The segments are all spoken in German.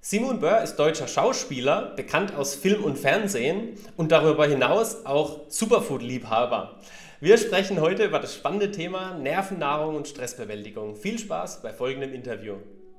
Simon Böhr ist deutscher Schauspieler, bekannt aus Film und Fernsehen und darüber hinaus auch Superfood-Liebhaber. Wir sprechen heute über das spannende Thema Nervennahrung und Stressbewältigung. Viel Spaß bei folgendem Interview.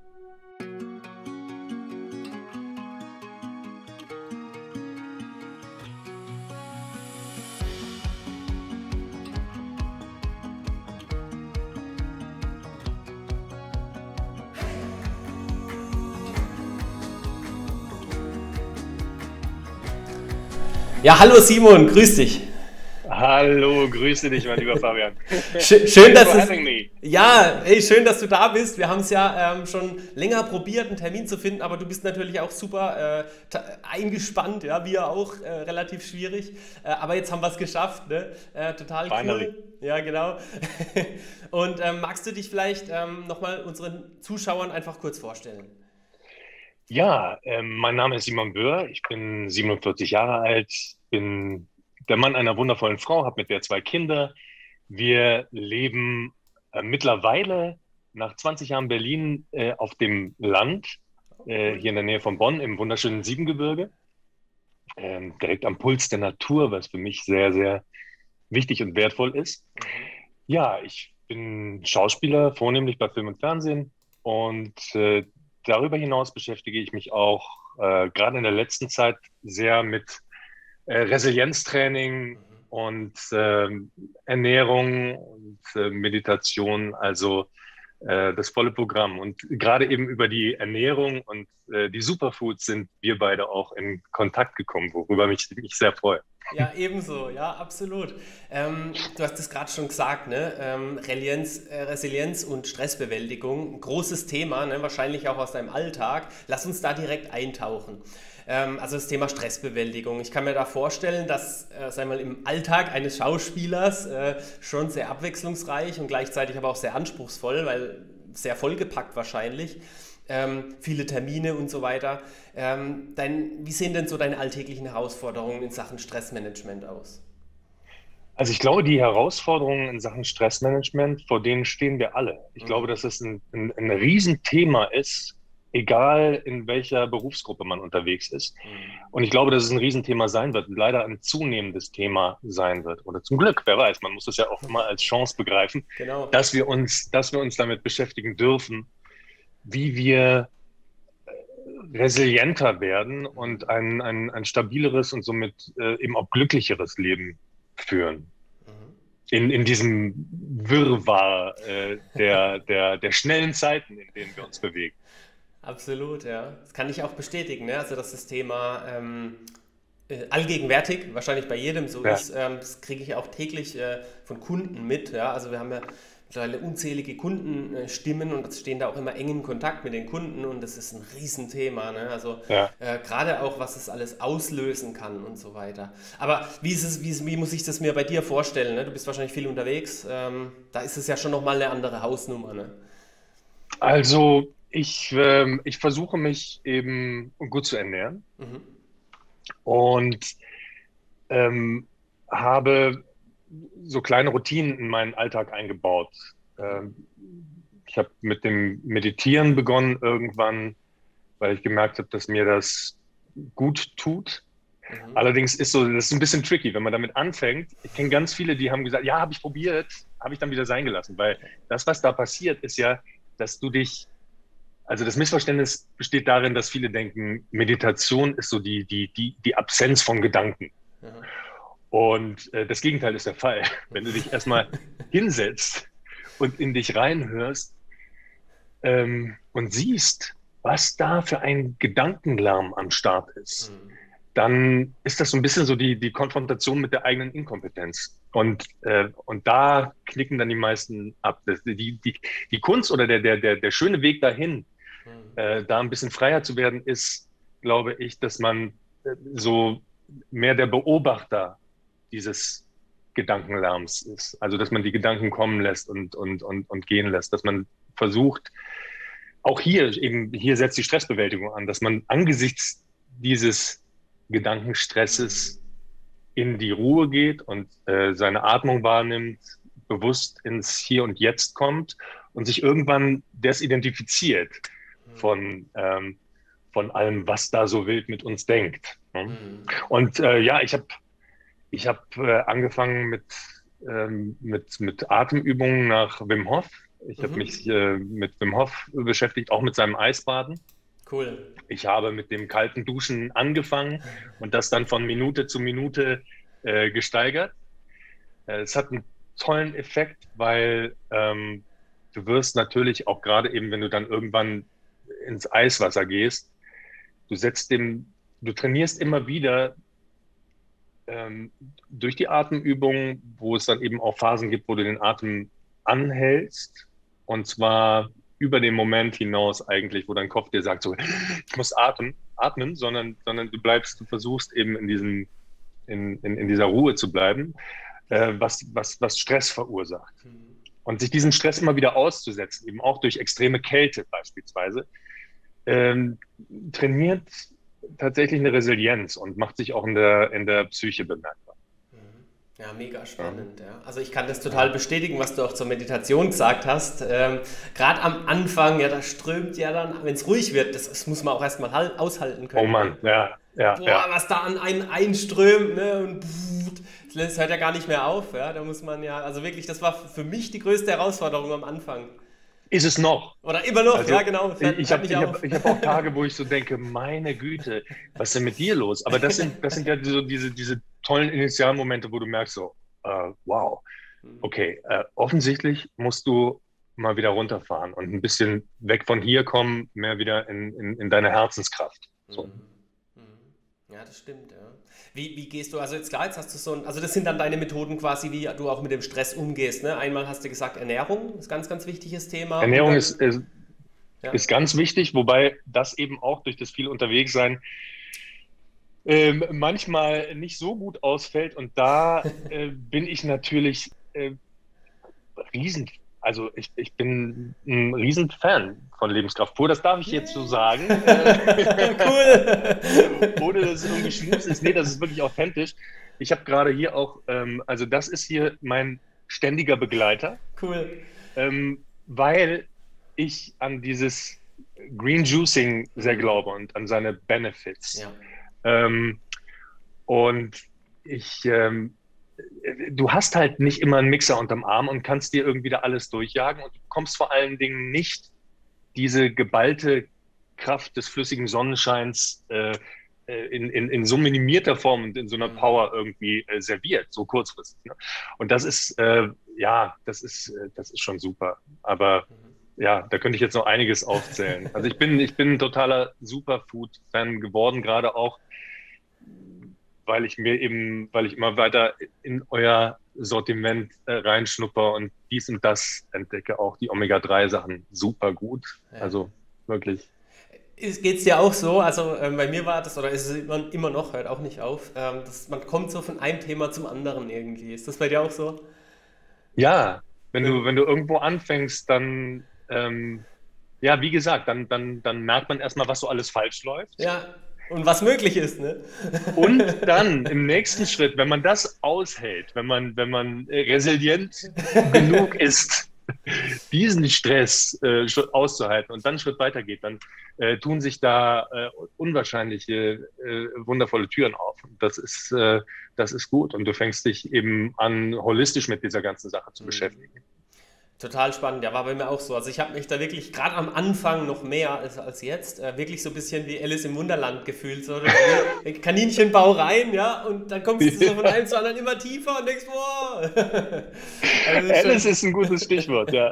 Ja, hallo Simon, grüß dich. Hallo, grüße dich, mein lieber Fabian. Schön, Thanks dass for es. having me. Ja, hey, schön, dass du da bist. Wir haben es ja schon länger probiert, einen Termin zu finden, aber du bist natürlich auch super eingespannt, ja, wir auch, relativ schwierig. Aber jetzt haben wir es geschafft, ne? Total Finally. cool. Ja, genau. Und magst du dich vielleicht nochmal unseren Zuschauern einfach kurz vorstellen? Ja, mein Name ist Simon Böhr, ich bin 47 Jahre alt, bin der Mann einer wundervollen Frau, habe mit der zwei Kinder. Wir leben mittlerweile nach 20 Jahren Berlin auf dem Land, Oh, cool. hier in der Nähe von Bonn, im wunderschönen Siebengebirge, direkt am Puls der Natur, was für mich sehr, sehr wichtig und wertvoll ist. Mhm. Ja, ich bin Schauspieler, vornehmlich bei Film und Fernsehen. Und darüber hinaus beschäftige ich mich auch gerade in der letzten Zeit sehr mit Resilienztraining und Ernährung und Meditation, also das volle Programm. Und gerade eben über die Ernährung und die Superfoods sind wir beide auch in Kontakt gekommen, worüber mich sehr freue. Ja, ebenso, ja, absolut. Du hast es gerade schon gesagt, ne? Resilienz und Stressbewältigung, ein großes Thema, ne? Wahrscheinlich auch aus deinem Alltag. Lass uns da direkt eintauchen. Also das Thema Stressbewältigung. Ich kann mir da vorstellen, dass, sagen wir mal, im Alltag eines Schauspielers schon sehr abwechslungsreich und gleichzeitig aber auch sehr anspruchsvoll, weil sehr vollgepackt wahrscheinlich, viele Termine und so weiter. Wie sehen denn so deine alltäglichen Herausforderungen in Sachen Stressmanagement aus? Also ich glaube, die Herausforderungen in Sachen Stressmanagement, vor denen stehen wir alle. Ich glaube, Mhm. dass es ein Riesenthema ist, egal in welcher Berufsgruppe man unterwegs ist. Mhm. Und ich glaube, dass es ein Riesenthema sein wird, leider ein zunehmendes Thema sein wird. Oder zum Glück, wer weiß, man muss es ja auch immer als Chance begreifen, Genau. dass wir uns damit beschäftigen dürfen, wie wir resilienter werden und ein stabileres und somit eben auch glücklicheres Leben führen in diesem Wirrwarr der schnellen Zeiten, in denen wir uns bewegen. Absolut, ja. Das kann ich auch bestätigen, ne? Also, dass das Thema allgegenwärtig, wahrscheinlich bei jedem so Ja, ist. Das kriege ich auch täglich von Kunden mit. Ja? Also wir haben ja mittlerweile unzählige Kundenstimmen und stehen da auch immer eng in Kontakt mit den Kunden und das ist ein Riesenthema. Ne? Also ja. gerade auch, was es alles auslösen kann und so weiter. Aber wie muss ich das mir bei dir vorstellen? Ne? Du bist wahrscheinlich viel unterwegs. Da ist es ja schon nochmal eine andere Hausnummer. Ne? Also ich versuche mich eben gut zu ernähren Mhm. und ähm, habe so kleine Routinen in meinen Alltag eingebaut. Ähm, Ich habe mit dem Meditieren begonnen irgendwann, weil ich gemerkt habe, dass mir das gut tut. Mhm. Allerdings das ist ein bisschen tricky, wenn man damit anfängt. Ich kenne ganz viele, die haben gesagt, ja, habe ich probiert, habe ich dann wieder sein gelassen, weil das, was da passiert, ist ja, dass du dich, also das Missverständnis besteht darin, dass viele denken, Meditation ist so die Absenz von Gedanken. Ja. Und das Gegenteil ist der Fall. Wenn du dich erstmal hinsetzt und in dich reinhörst und siehst, was da für ein Gedankenlärm am Start ist, Mhm. dann ist das so ein bisschen so die Konfrontation mit der eigenen Inkompetenz. Und da knicken dann die meisten ab. Die Kunst oder der schöne Weg dahin, Mhm. da ein bisschen freier zu werden, ist, glaube ich, dass man so mehr der Beobachter dieses Gedankenlärms ist. Also, dass man die Gedanken kommen lässt und gehen lässt, dass man versucht, auch hier setzt die Stressbewältigung an, dass man angesichts dieses Mhm. Gedankenstresses in die Ruhe geht und seine Atmung wahrnimmt, bewusst ins Hier und Jetzt kommt und sich irgendwann desidentifiziert von, ähm, von allem, was da so wild mit uns denkt. Ne? Mhm. Und ja, ich hab angefangen mit Atemübungen nach Wim Hof. Ich habe Mhm. mich mit Wim Hof beschäftigt, auch mit seinem Eisbaden. Cool. Ich habe mit dem kalten Duschen angefangen und das dann von Minute zu Minute gesteigert. Es hat einen tollen Effekt, weil du wirst natürlich auch gerade eben, wenn du dann irgendwann ins Eiswasser gehst, du setzt dem, du trainierst immer wieder durch die Atemübungen, wo es dann eben auch Phasen gibt, wo du den Atem anhältst und zwar über den Moment hinaus eigentlich, wo dein Kopf dir sagt, so, ich muss atmen, sondern du versuchst eben in dieser Ruhe zu bleiben, was Stress verursacht. Mhm. Und sich diesen Stress immer wieder auszusetzen, eben auch durch extreme Kälte beispielsweise, ähm, trainiert tatsächlich eine Resilienz und macht sich auch in der Psyche bemerkbar. Ja, mega Ja, spannend. Ja. Also ich kann das total ja. bestätigen, was du auch zur Meditation gesagt hast. Gerade am Anfang, ja, da strömt ja dann, wenn es ruhig wird, das muss man auch erstmal aushalten Oh können. Ne? Mann, ja, ja, Boah, ja. was da an einen einströmt, ne? Und das hört ja gar nicht mehr auf. Ja? Da muss man ja, also wirklich, das war für mich die größte Herausforderung am Anfang. Ist es noch? Oder immer noch, ja Also genau, ich hört habe nicht ich hab, auf. ich hab auch Tage, wo ich so denke, meine Güte, was ist denn mit dir los? Aber das sind ja so diese tollen Initialmomente, wo du merkst so, wow, okay, offensichtlich musst du mal wieder runterfahren und ein bisschen weg von hier kommen, mehr wieder in deine Herzenskraft. So. Mhm. Mhm. Ja, das stimmt, ja. Wie gehst du, also jetzt klar, jetzt hast du so ein, also das sind dann deine Methoden quasi, wie du auch mit dem Stress umgehst, ne? Einmal hast du gesagt, Ernährung ist ganz, ganz wichtiges Thema und Ernährung dann, ja. ist ganz wichtig, wobei das eben auch durch das viel Unterwegssein manchmal nicht so gut ausfällt. Und da bin ich natürlich riesen, also ich bin ein Riesenfan von Lebenskraft pur. Das darf ich jetzt so Yay! sagen, Cool! ohne dass es irgendwie Schmus ist. Nee, das ist wirklich authentisch. Ich habe gerade hier auch, also das ist hier mein ständiger Begleiter, Cool. weil ich an dieses Green Juicing sehr Mhm. glaube und an seine Benefits. Ja. Ähm, und ich, du hast halt nicht immer einen Mixer unterm Arm und kannst dir irgendwie da alles durchjagen und du bekommst vor allen Dingen nicht diese geballte Kraft des flüssigen Sonnenscheins in so minimierter Form und in so einer Mhm. Power irgendwie serviert, so kurzfristig. Ne? Und das ist, ja, das ist schon super. Aber ja, da könnte ich jetzt noch einiges aufzählen. Also ich bin ein totaler Superfood-Fan geworden, gerade auch, weil ich immer weiter in euer Sortiment reinschnupper und dies und das entdecke, auch die Omega-3-Sachen super gut. Ja. Also wirklich. Geht es dir auch so? Also bei mir war das, oder ist es immer noch, hört auch nicht auf, dass man kommt so von einem Thema zum anderen irgendwie. Ist das bei dir auch so? Ja, wenn du, Wenn, wenn du irgendwo anfängst, dann, ja, wie gesagt, dann merkt man erstmal, was so alles falsch läuft. ja, und was möglich ist, ne? Und dann im nächsten Schritt, wenn man das aushält, wenn man resilient genug ist, diesen Stress auszuhalten und dann einen Schritt weiter geht, dann tun sich da unwahrscheinliche, wundervolle Türen auf. Das ist gut und du fängst dich eben an, holistisch mit dieser ganzen Sache zu beschäftigen. Total spannend, ja, war bei mir auch so. Also ich habe mich da wirklich gerade am Anfang noch mehr als jetzt wirklich so ein bisschen wie Alice im Wunderland gefühlt. So Kaninchenbau rein, ja, und dann kommst du so von einem zu anderen immer tiefer und denkst, boah. Also das ist Alice schon, ist ein gutes Stichwort, ja.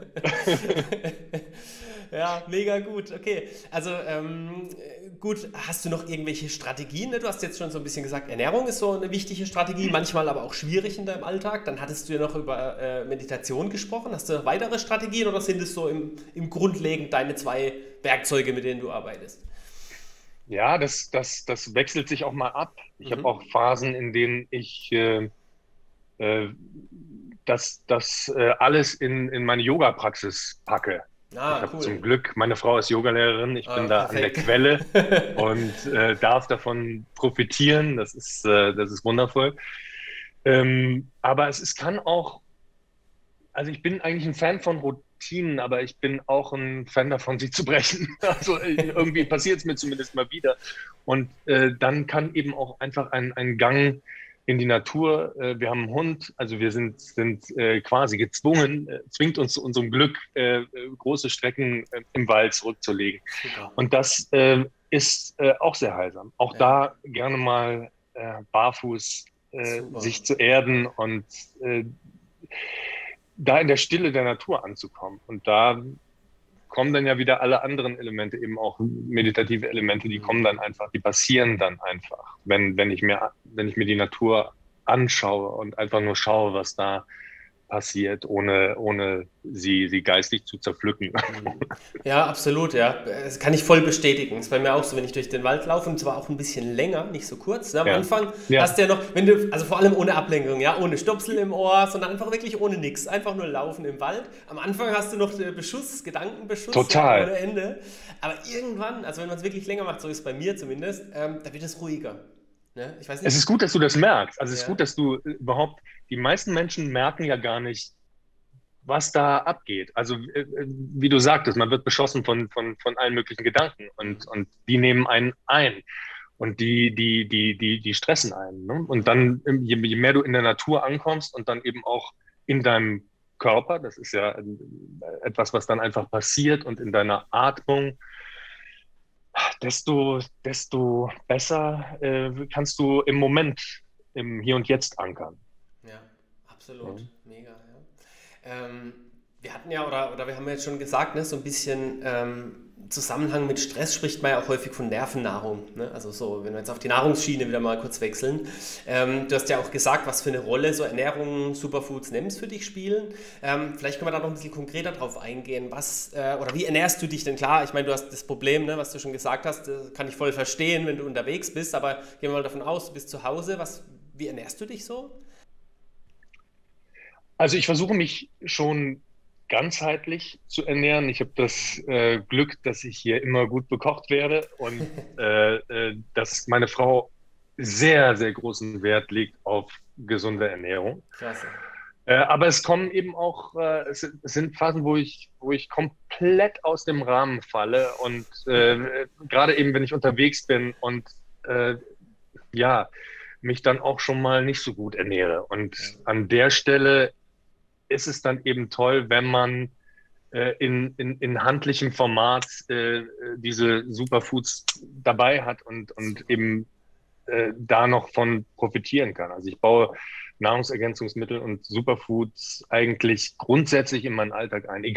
ja, mega gut. Okay, also gut, hast du noch irgendwelche Strategien? Ne? Du hast jetzt schon so ein bisschen gesagt, Ernährung ist so eine wichtige Strategie, manchmal aber auch schwierig in deinem Alltag. Dann hattest du ja noch über Meditation gesprochen. Hast du noch weitere Strategien oder sind es so im Grundlegend deine zwei Werkzeuge, mit denen du arbeitest? Ja, das wechselt sich auch mal ab. Ich habe Mhm. auch Phasen, in denen ich äh, das alles in meine Yoga-Praxis packe. Ich Ah, habe cool. zum Glück, meine Frau ist Yogalehrerin, ich bin Ah, da an der perfekt. Quelle und darf davon profitieren. Das ist wundervoll. Aber kann auch, also ich bin eigentlich ein Fan von Routinen, aber ich bin auch ein Fan davon, sie zu brechen. Also irgendwie passiert es mir zumindest mal wieder. Und dann kann eben auch einfach ein Gang in die Natur. Wir haben einen Hund, also wir sind quasi gezwungen, zwingt uns zu unserem Glück, große Strecken im Wald zurückzulegen. Super. Und das ist auch sehr heilsam. Auch Ja. da gerne mal barfuß Super. sich zu erden und da in der Stille der Natur anzukommen. Und da kommen dann ja wieder alle anderen Elemente, eben auch meditative Elemente, die kommen dann einfach, die passieren dann einfach, wenn ich mir die Natur anschaue und einfach nur schaue, was da passiert, ohne sie geistig zu zerpflücken. Ja, absolut, ja. Das kann ich voll bestätigen. Das ist bei mir auch so, wenn ich durch den Wald laufe, und zwar auch ein bisschen länger, nicht so kurz. Ne? Am Ja, Anfang ja, hast du ja noch, wenn du, also vor allem ohne Ablenkung, ja, ohne Stopsel im Ohr, sondern einfach wirklich ohne nix. Einfach nur laufen im Wald. Am Anfang hast du noch Beschuss, Gedankenbeschuss, ja, total. ohne Ende. Aber irgendwann, also wenn man es wirklich länger macht, so ist es bei mir zumindest, da wird es ruhiger. Ne? Ich weiß Es nicht. ist gut, dass du das merkst. Also es ist Ja. gut, dass du überhaupt, die meisten Menschen merken ja gar nicht, was da abgeht. Also wie du sagtest, man wird beschossen von allen möglichen Gedanken und die nehmen einen ein und die stressen einen. Ne? Und dann, je mehr du in der Natur ankommst und dann eben auch in deinem Körper, das ist ja etwas, was dann einfach passiert und in deiner Atmung, desto besser kannst du im Moment, im Hier und Jetzt ankern. Ja, absolut. Ja. Mega, ja. Wir hatten ja, oder wir haben ja jetzt schon gesagt, ne, so ein bisschen Zusammenhang mit Stress spricht man ja auch häufig von Nervennahrung. Ne? Also so, wenn wir jetzt auf die Nahrungsschiene wieder mal kurz wechseln. Du hast ja auch gesagt, was für eine Rolle so Ernährung, Superfoods, NEMs für dich spielen. Vielleicht können wir da noch ein bisschen konkreter drauf eingehen. Was, oder wie ernährst du dich denn? Klar, ich meine, du hast das Problem, ne, was du schon gesagt hast, kann ich voll verstehen, wenn du unterwegs bist, aber gehen wir mal davon aus, du bist zu Hause. Wie ernährst du dich so? Also ich versuche mich schon ganzheitlich zu ernähren. Ich habe das Glück, dass ich hier immer gut bekocht werde und dass meine Frau sehr, sehr großen Wert legt auf gesunde Ernährung. Klasse. Aber es kommen eben auch, es sind Phasen, wo ich komplett aus dem Rahmen falle und gerade eben, wenn ich unterwegs bin und ja, mich dann auch schon mal nicht so gut ernähre. Und an der Stelle ist es dann eben toll, wenn man in handlichem Format diese Superfoods dabei hat und eben da noch von profitieren kann. Also ich baue Nahrungsergänzungsmittel und Superfoods eigentlich grundsätzlich in meinen Alltag ein,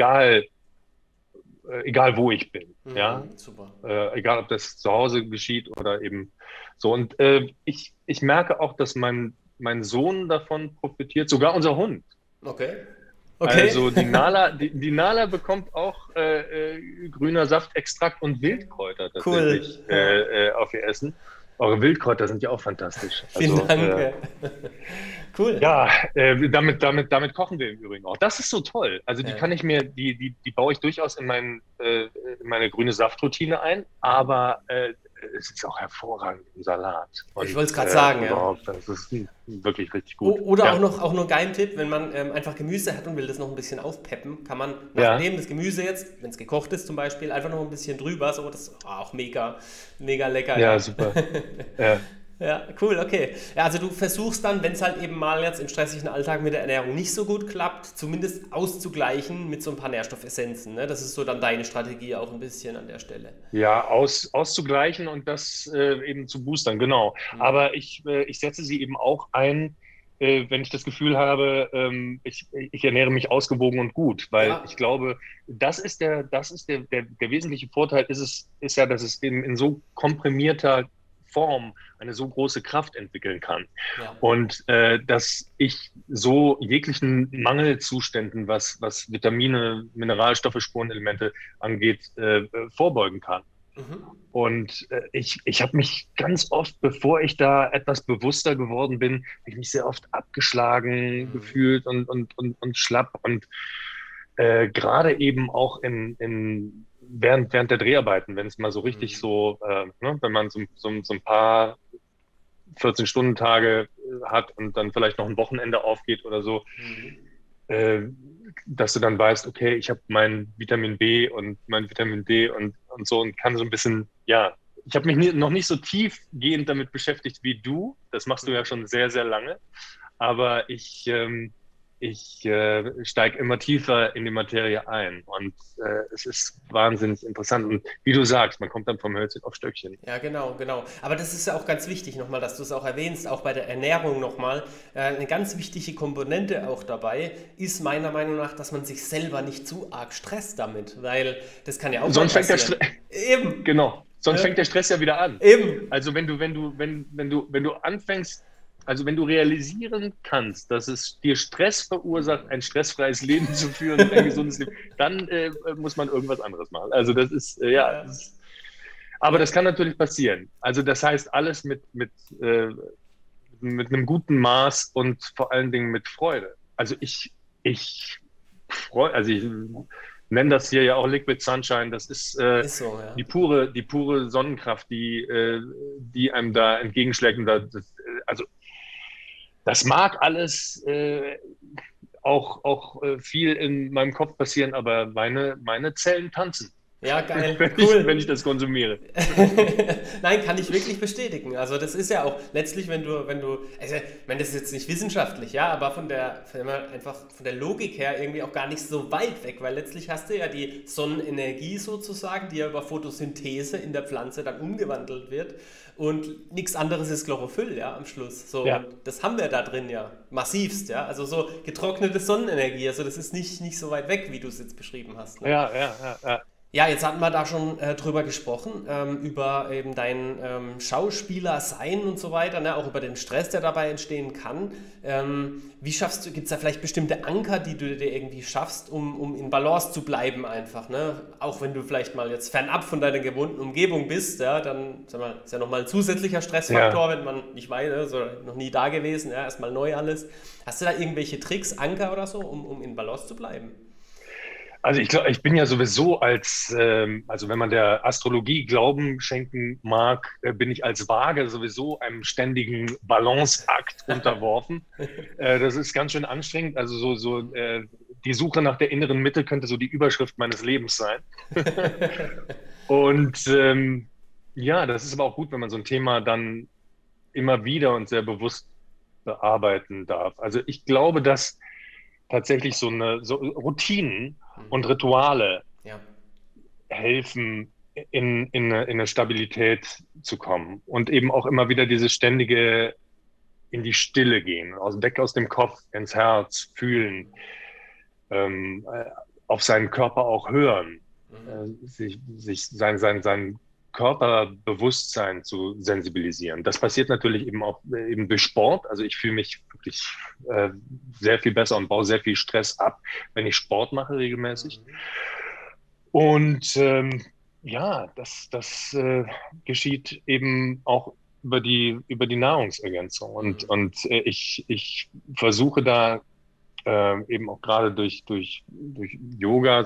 egal wo ich bin. Ja? Super. Egal ob das zu Hause geschieht oder eben so. Und ich merke auch, dass mein Sohn davon profitiert, sogar unser Hund. Okay. Also die Nala bekommt auch grüner Saftextrakt und Wildkräuter tatsächlich Cool. auf ihr Essen. Eure Wildkräuter sind ja auch fantastisch. Vielen Also, Dank. Cool. ja, damit kochen wir im Übrigen auch. Das ist so toll. Also die Ja. kann ich mir, die baue ich durchaus in meine grüne Saftroutine ein, aber es ist auch hervorragend im Salat. Ich Und wollte es gerade sagen, ja. überhaupt, das ist wirklich richtig gut. Oder Ja. auch noch Geheimtipp, wenn man einfach Gemüse hat und will das noch ein bisschen aufpeppen, kann man Ja. nachdem das Gemüse jetzt, wenn es gekocht ist zum Beispiel, einfach noch ein bisschen drüber, so, das ist auch mega, mega lecker. Ja, Ja. super. Ja. Ja, cool, okay. Ja, also du versuchst dann, wenn es halt eben mal jetzt im stressigen Alltag mit der Ernährung nicht so gut klappt, zumindest auszugleichen mit so ein paar Nährstoffessenzen. Ne? Das ist so dann deine Strategie auch ein bisschen an der Stelle. Ja, auszugleichen und das eben zu boostern, genau. Aber ich setze sie eben auch ein, wenn ich das Gefühl habe, ich ernähre mich ausgewogen und gut, weil Ja. ich glaube, das ist der wesentliche Vorteil ist ja, dass es in so komprimierter Form eine so große Kraft entwickeln kann. Ja. Und dass ich so jeglichen Mangelzuständen, was Vitamine, Mineralstoffe, Spurenelemente angeht, vorbeugen kann. Und ich habe mich ganz oft, bevor ich da etwas bewusster geworden bin, habe ich mich sehr oft abgeschlagen gefühlt und schlapp. Und gerade eben auch während der Dreharbeiten, wenn es mal so richtig so, ne, wenn man so ein paar 14-Stunden-Tage hat und dann vielleicht noch ein Wochenende aufgeht oder so, dass du dann weißt, okay, ich habe mein Vitamin B und mein Vitamin D und so und kann so ein bisschen, ja, ich habe mich noch nicht so tiefgehend damit beschäftigt wie du. Das machst du ja schon sehr, sehr lange. Aber ich steige immer tiefer in die Materie ein und es ist wahnsinnig interessant. Und wie du sagst, man kommt dann vom Hölzchen auf Stöckchen. Ja, genau, genau. Aber das ist ja auch ganz wichtig nochmal, dass du es auch erwähnst, auch bei der Ernährung nochmal. Eine ganz wichtige Komponente auch dabei ist meiner Meinung nach, dass man sich selber nicht zu arg stresst damit, weil das kann ja auch mal Sonst fängt der passieren. Stress, Eben, genau, sonst ne? fängt der Stress ja wieder an. Eben. Also wenn du anfängst, also wenn du realisieren kannst, dass es dir Stress verursacht, ein stressfreies Leben zu führen und ein gesundes Leben, dann muss man irgendwas anderes machen. Also das ist, ja, Ja, aber ja, das kann natürlich passieren. Also das heißt, alles mit einem guten Maß und vor allen Dingen mit Freude. Also ich freue, also ich nenne das hier ja auch Liquid Sunshine. Das ist ist so, ja. die pure Sonnenkraft, die einem da entgegenschlägt. Und also das mag alles auch viel in meinem Kopf passieren, aber meine Zellen tanzen, Ja, geil, wenn cool. ich das konsumiere. Nein, kann ich wirklich bestätigen. Also das ist ja auch letztlich, also ich meine, das ist jetzt nicht wissenschaftlich, ja, aber einfach von der Logik her irgendwie auch gar nicht so weit weg, weil letztlich hast du ja die Sonnenenergie sozusagen, die ja über Photosynthese in der Pflanze dann umgewandelt wird und nichts anderes ist Chlorophyll, ja, am Schluss. So, und Ja, das haben wir da drin ja, massivst, ja, also so getrocknete Sonnenenergie, also das ist nicht so weit weg, wie du es jetzt beschrieben hast, ne? ja. Ja, jetzt hatten wir da schon drüber gesprochen, über eben dein Schauspieler-Sein und so weiter, ne? Auch über den Stress, der dabei entstehen kann. Gibt es da vielleicht bestimmte Anker, die du dir irgendwie schaffst, um in Balance zu bleiben einfach, ne? Auch wenn du vielleicht mal jetzt fernab von deiner gewohnten Umgebung bist, ja, dann sag mal, ist ja nochmal ein zusätzlicher Ja. Stressfaktor, wenn man nicht weiß, ne? So, noch nie da gewesen, ja, erstmal neu alles. Hast du da irgendwelche Tricks, Anker oder so, um in Balance zu bleiben? Also ich glaube, ich bin ja sowieso also wenn man der Astrologie Glauben schenken mag, bin ich als Waage sowieso einem ständigen Balanceakt unterworfen. Das ist ganz schön anstrengend. Also die Suche nach der inneren Mitte könnte so die Überschrift meines Lebens sein. Und ja, das ist aber auch gut, wenn man so ein Thema dann immer wieder und sehr bewusst bearbeiten darf. Also ich glaube, dass tatsächlich so Routinen und Mhm. Rituale Ja. helfen, in eine Stabilität zu kommen und eben auch immer wieder dieses ständige in die Stille gehen, weg aus dem Kopf ins Herz, fühlen, auf seinen Körper auch hören, Mhm. sein Körperbewusstsein zu sensibilisieren. Das passiert natürlich eben auch eben durch Sport. Also ich fühle mich wirklich äh, sehr viel besser und baue sehr viel Stress ab, wenn ich Sport mache regelmäßig. Mhm. Und ja, das geschieht eben auch über die Nahrungsergänzung. Mhm. Ich versuche da eben auch gerade durch Yoga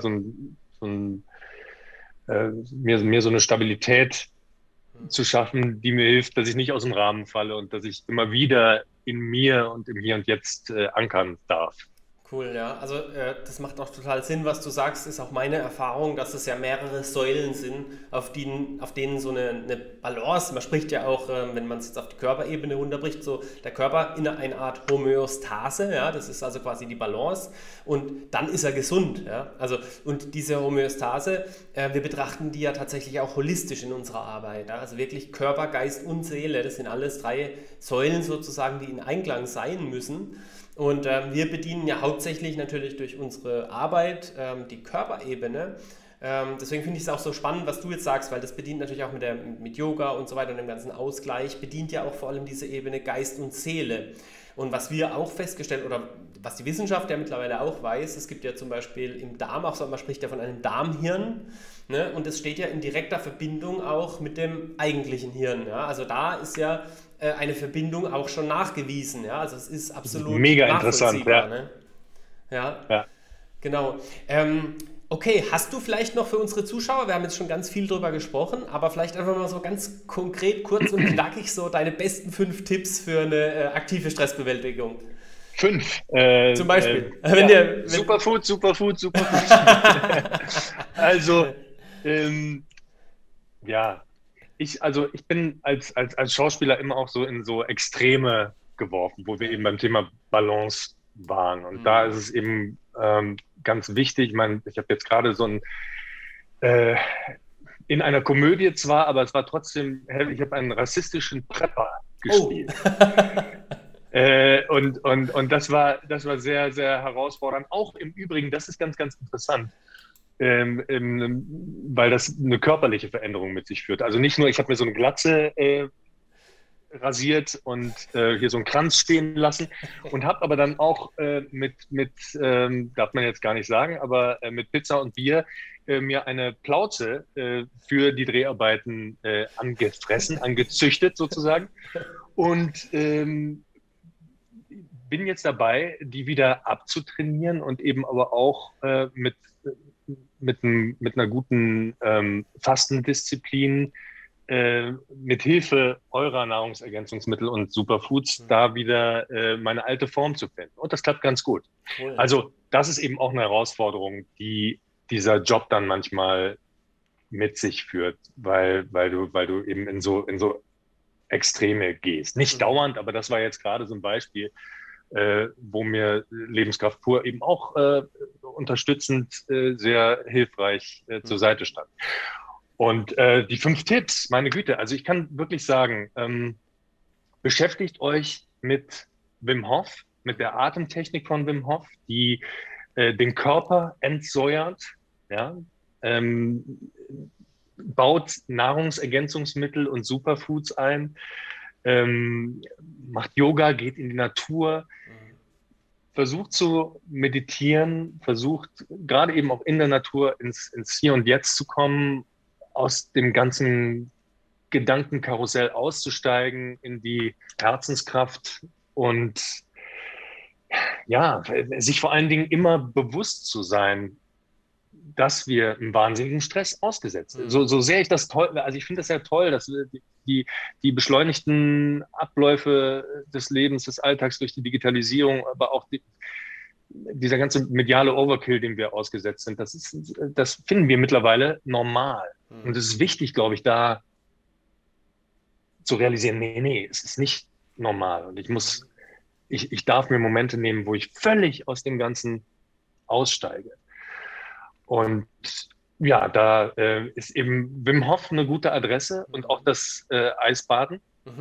mir so eine Stabilität Mhm. zu schaffen, die mir hilft, dass ich nicht aus dem Rahmen falle und dass ich immer wieder in mir und im Hier und Jetzt ankern darf. Cool, ja. Also das macht auch total Sinn, was du sagst, ist auch meine Erfahrung, dass es ja mehrere Säulen sind, auf denen so eine Balance, man spricht ja auch, wenn man es jetzt auf die Körperebene runterbricht, so der Körper in eine Art Homöostase, ja, das ist also quasi die Balance und dann ist er gesund, ja. Also und diese Homöostase, wir betrachten die ja tatsächlich auch holistisch in unserer Arbeit, ja? Also wirklich Körper, Geist und Seele, das sind alles drei Säulen sozusagen, die in Einklang sein müssen. Und wir bedienen ja hauptsächlich natürlich durch unsere Arbeit die Körperebene. Deswegen finde ich es auch so spannend, was du jetzt sagst, weil das bedient natürlich auch mit Yoga und so weiter und dem ganzen Ausgleich, bedient ja auch vor allem diese Ebene Geist und Seele. Und was wir auch festgestellt oder was die Wissenschaft ja mittlerweile auch weiß, es gibt ja zum Beispiel im Darm auch so, man spricht ja von einem Darmhirn, ne? Und es steht ja in direkter Verbindung auch mit dem eigentlichen Hirn. Ja? Also da ist ja eine Verbindung auch schon nachgewiesen. Ja? Also es ist absolut Mega interessant, nachvollziehbar. ja. Ne? Ja, Ja. genau. Okay, hast du vielleicht noch für unsere Zuschauer, wir haben jetzt schon ganz viel drüber gesprochen, aber vielleicht einfach mal so ganz konkret, kurz und knackig so deine besten 5 Tipps für eine aktive Stressbewältigung. 5. Zum Beispiel. Superfood. Also, ja, ich bin als Schauspieler immer auch so in so Extreme geworfen, wo wir eben beim Thema Balance waren. Und da ist es eben ganz wichtig. Ich meine, ich habe jetzt gerade so ein in einer Komödie zwar, aber es war trotzdem, ich habe einen rassistischen Prepper gespielt. Und das war sehr, sehr herausfordernd. Auch im Übrigen, das ist ganz, ganz interessant, weil das eine körperliche Veränderung mit sich führt. Also nicht nur, ich habe mir so eine Glatze rasiert und hier so einen Kranz stehen lassen und habe aber dann auch darf man jetzt gar nicht sagen, aber mit Pizza und Bier mir eine Plauze für die Dreharbeiten angezüchtet sozusagen und bin jetzt dabei, die wieder abzutrainieren und eben aber auch mit einer guten Fastendisziplin mit Hilfe eurer Nahrungsergänzungsmittel und Superfoods da wieder meine alte Form zu finden. Und das klappt ganz gut. Cool. Also das ist eben auch eine Herausforderung, die dieser Job dann manchmal mit sich führt, weil du eben in so Extreme gehst. Nicht dauernd, aber das war jetzt gerade so ein Beispiel, wo mir Lebenskraft pur eben auch unterstützend sehr hilfreich zur Seite stand. Und die 5 Tipps, meine Güte, also ich kann wirklich sagen, beschäftigt euch mit Wim Hof, mit der Atemtechnik von Wim Hof, die den Körper entsäuert, ja, baut Nahrungsergänzungsmittel und Superfoods ein, macht Yoga, geht in die Natur, versucht zu meditieren, versucht gerade eben auch in der Natur ins Hier und Jetzt zu kommen, aus dem ganzen Gedankenkarussell auszusteigen, in die Herzenskraft und ja, sich vor allen Dingen immer bewusst zu sein, dass wir einem wahnsinnigen Stress ausgesetzt sind. So sehr ich das toll, also ich finde das ja toll, dass die beschleunigten Abläufe des Lebens, des Alltags durch die Digitalisierung, aber auch dieser ganze mediale Overkill, dem wir ausgesetzt sind, das finden wir mittlerweile normal. Und es ist wichtig, glaube ich, da zu realisieren, nee, es ist nicht normal. Und ich darf mir Momente nehmen, wo ich völlig aus dem Ganzen aussteige. Und ja, da ist eben Wim Hof eine gute Adresse und auch das Eisbaden.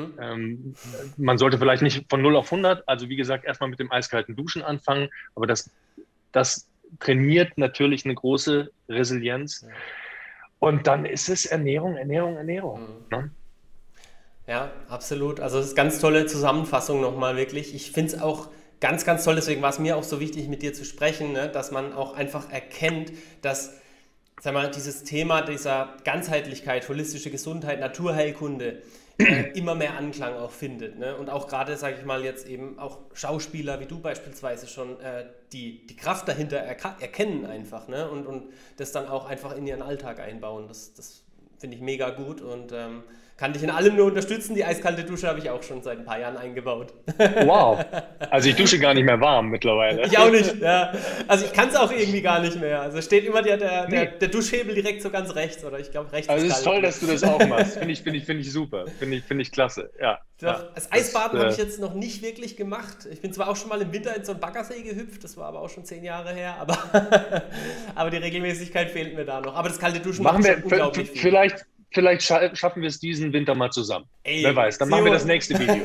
Man sollte vielleicht nicht von 0 auf 100, also wie gesagt, erstmal mit dem eiskalten Duschen anfangen, aber das trainiert natürlich eine große Resilienz. Und dann ist es Ernährung. Ne? Ja, absolut. Also das ist eine ganz tolle Zusammenfassung nochmal wirklich. Ich finde es auch ganz, ganz toll, deswegen war es mir auch so wichtig, mit dir zu sprechen, ne? Dass man auch einfach erkennt, dass, sag mal, dieses Thema dieser Ganzheitlichkeit, holistische Gesundheit, Naturheilkunde immer mehr Anklang auch findet. Ne? Und auch gerade, sage ich mal, jetzt eben auch Schauspieler wie du beispielsweise schon die Kraft dahinter erkennen einfach, ne? Und das dann auch einfach in ihren Alltag einbauen. Das finde ich mega gut und kann dich in allem nur unterstützen. Die eiskalte Dusche habe ich auch schon seit ein paar Jahren eingebaut. Wow. Also ich dusche gar nicht mehr warm mittlerweile. Ich auch nicht, ja. Also ich kann es auch irgendwie gar nicht mehr. Also steht immer der Duschhebel direkt so ganz rechts oder ich glaube rechts. Also es ist toll, dass du das auch machst. Finde ich super. Finde ich klasse. Ja. Doch, das Eisbaden habe ich jetzt noch nicht wirklich gemacht. Ich bin zwar auch schon mal im Winter in so einen Baggersee gehüpft, das war aber auch schon 10 Jahre her, aber die Regelmäßigkeit fehlt mir da noch. Aber das kalte Duschen machen wir unglaublich viel. Vielleicht schaffen wir es diesen Winter mal zusammen. Ey, wer weiß, dann machen wir das nächste Video.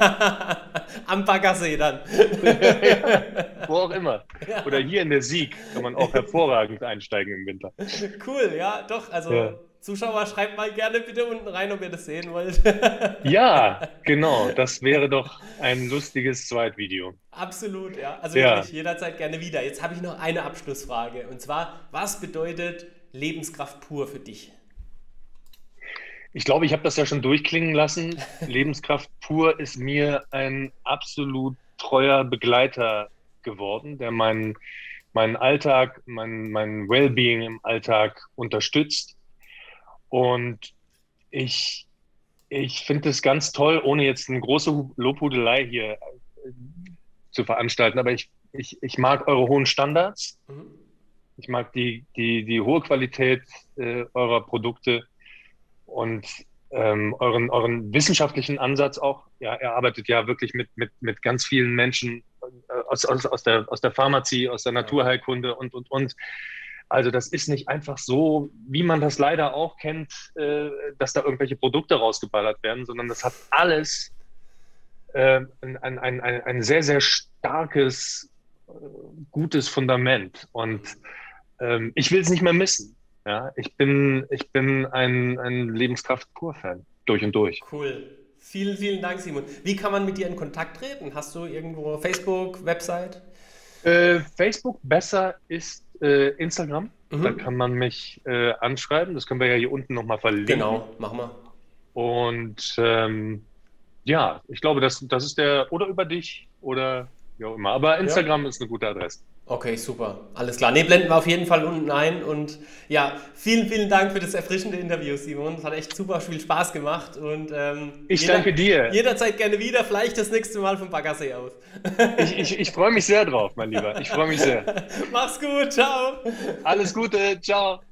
Am Baggersee dann. Wo auch immer. Ja. Oder hier in der Sieg kann man auch hervorragend einsteigen im Winter. Cool, ja, doch. Also ja. Zuschauer, schreibt mal gerne bitte unten rein, ob ihr das sehen wollt. Ja, genau. Das wäre doch ein lustiges Zweitvideo. Absolut, ja. Also wirklich jederzeit gerne wieder. Jetzt habe ich noch eine Abschlussfrage. Und zwar, was bedeutet Lebenskraft pur für dich? Ich glaube, ich habe das ja schon durchklingen lassen. Lebenskraft pur ist mir ein absolut treuer Begleiter geworden, der meinen Alltag, mein Wellbeing im Alltag unterstützt. Und ich finde es ganz toll, ohne jetzt eine große Lobhudelei hier zu veranstalten, aber ich mag eure hohen Standards. Mhm. Ich mag die hohe Qualität eurer Produkte und euren wissenschaftlichen Ansatz auch. Ja, er arbeitet ja wirklich mit ganz vielen Menschen aus der Pharmazie, aus der Naturheilkunde und. Also das ist nicht einfach so, wie man das leider auch kennt, dass da irgendwelche Produkte rausgeballert werden, sondern das hat alles ein sehr, sehr starkes, gutes Fundament. Und ich will es nicht mehr missen. Ja, ich bin ein Lebenskraft-Pur-Fan, durch und durch. Cool. Vielen, vielen Dank, Simon. Wie kann man mit dir in Kontakt treten? Hast du irgendwo Facebook, Website? Facebook besser ist Instagram. Da Mhm. kann man mich anschreiben. Das können wir ja hier unten nochmal verlinken. Genau, machen wir. Und ja, ich glaube, das ist oder über dich oder wie auch immer. Aber Ja. Instagram ist eine gute Adresse. Okay, super. Alles klar. Ne, blenden wir auf jeden Fall unten ein. Und ja, vielen, vielen Dank für das erfrischende Interview, Simon. Es hat echt super viel Spaß gemacht. Und Ich danke dir. jederzeit gerne wieder. Vielleicht das nächste Mal vom Baggersee aus. Ich freue mich sehr drauf, mein Lieber. Ich freue mich sehr. Mach's gut. Ciao. Alles Gute. Ciao.